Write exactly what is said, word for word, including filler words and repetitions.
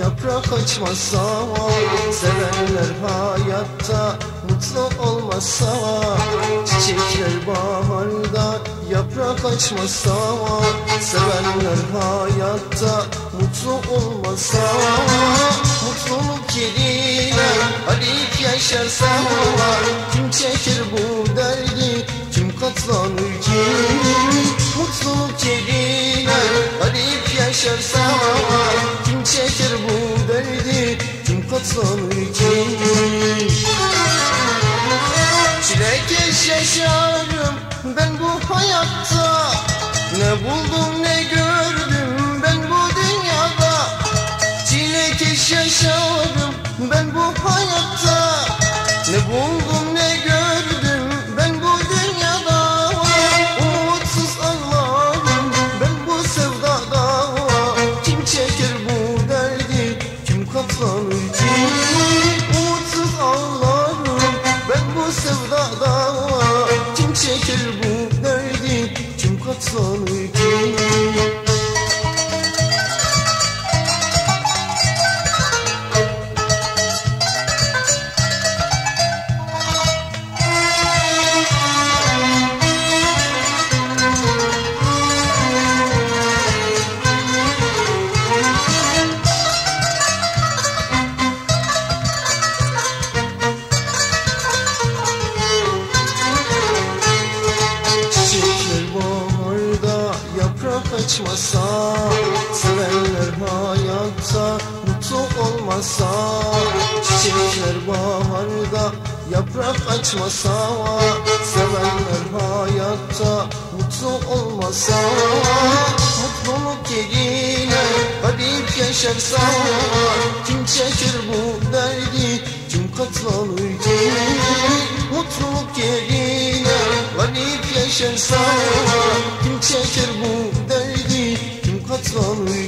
yaprak açmazsa, sevenler hayatta mutlu olmazsa, çiçekler baharda yaprak açmazsa, sevenler hayatta mutlu olmazsa, mutluluk yerine Arif yaşarsa, kim çeker bu derdi, kim katlanır ki? Mutluluk yerine Arif yaşarsa, kim çeker bu derdi, kim katlanır ki? Çilekeş yaşarım ben bu hayatta, ne buldum ne gördüm ben bu dünyada. Çilekeş yaşarım ben bu hayatta, ne buldum ne gördüm ben bu dünyada. Umutsuz ağlarım ben bu sevdada, kim çeker bu derdi, kim katlanır ki? Umutsuz ağlarım ben bu sevdada, kim çeker bu derdi, kim katlanır ki? Açmasa, sevenler hayatta mutlu olmasa, çiçekler baharda yaprak açmasa, sevenler hayatta mutlu olmasa, mutluluk yerine garip yaşarsa, kim çeker bu derdi, kim katlanır ki? Mutluluk yerine garip yaşarsa, kim çeker bu derdi, kim katlanır